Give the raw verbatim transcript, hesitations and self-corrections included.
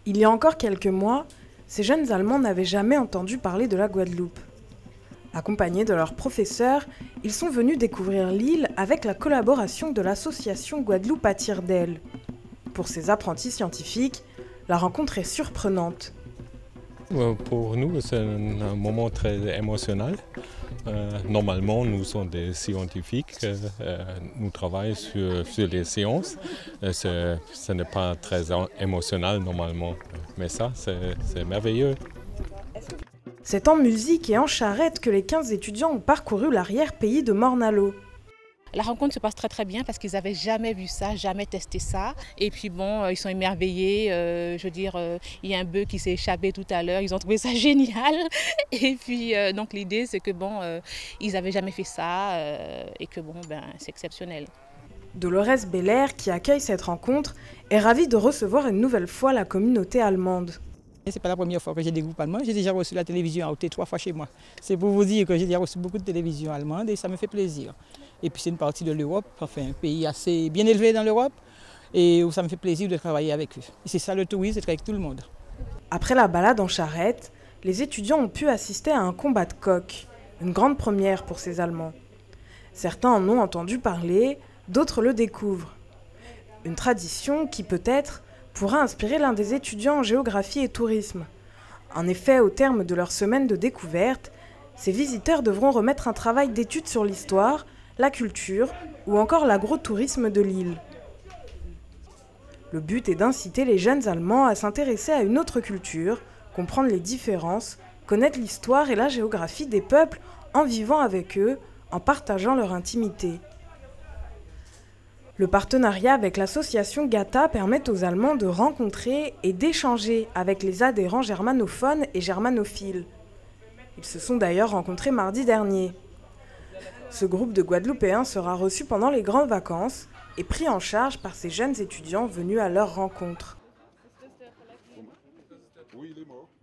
Il y a encore quelques mois, ces jeunes Allemands n'avaient jamais entendu parler de la Guadeloupe. Accompagnés de leurs professeurs, ils sont venus découvrir l'île avec la collaboration de l'association Guadeloupe attire d'elle. Pour ces apprentis scientifiques, la rencontre est surprenante. Pour nous, c'est un moment très émotionnel. Euh, normalement, nous sommes des scientifiques, euh, nous travaillons sur, sur les sciences. Euh, ce n'est pas très émotionnel normalement, mais ça, c'est merveilleux. C'est en musique et en charrette que les quinze étudiants ont parcouru l'arrière-pays de Morne-à-l'Eau. La rencontre se passe très très bien parce qu'ils n'avaient jamais vu ça, jamais testé ça. Et puis bon, ils sont émerveillés. Euh, je veux dire, euh, il y a un bœuf qui s'est échappé tout à l'heure. Ils ont trouvé ça génial. Et puis euh, donc l'idée c'est que bon, euh, ils n'avaient jamais fait ça euh, et que bon, ben c'est exceptionnel. Dolores Belair, qui accueille cette rencontre, est ravie de recevoir une nouvelle fois la communauté allemande. Ce n'est pas la première fois que j'ai des groupes allemands. J'ai déjà reçu la télévision à Haute trois fois chez moi. C'est pour vous dire que j'ai déjà reçu beaucoup de télévisions allemandes et ça me fait plaisir. Et puis c'est une partie de l'Europe, enfin un pays assez bien élevé dans l'Europe et où ça me fait plaisir de travailler avec eux. Et c'est ça le tourisme, c'est avec tout le monde. Après la balade en charrette, les étudiants ont pu assister à un combat de coqs, une grande première pour ces Allemands. Certains en ont entendu parler, d'autres le découvrent. Une tradition qui peut-être pourra inspirer l'un des étudiants en géographie et tourisme. En effet, au terme de leur semaine de découverte, ces visiteurs devront remettre un travail d'étude sur l'histoire, la culture ou encore l'agrotourisme de l'île. Le but est d'inciter les jeunes Allemands à s'intéresser à une autre culture, comprendre les différences, connaître l'histoire et la géographie des peuples en vivant avec eux, en partageant leur intimité. Le partenariat avec l'association GATA permet aux Allemands de rencontrer et d'échanger avec les adhérents germanophones et germanophiles. Ils se sont d'ailleurs rencontrés mardi dernier. Ce groupe de Guadeloupéens sera reçu pendant les grandes vacances et pris en charge par ces jeunes étudiants venus à leur rencontre. Oui, il est mort.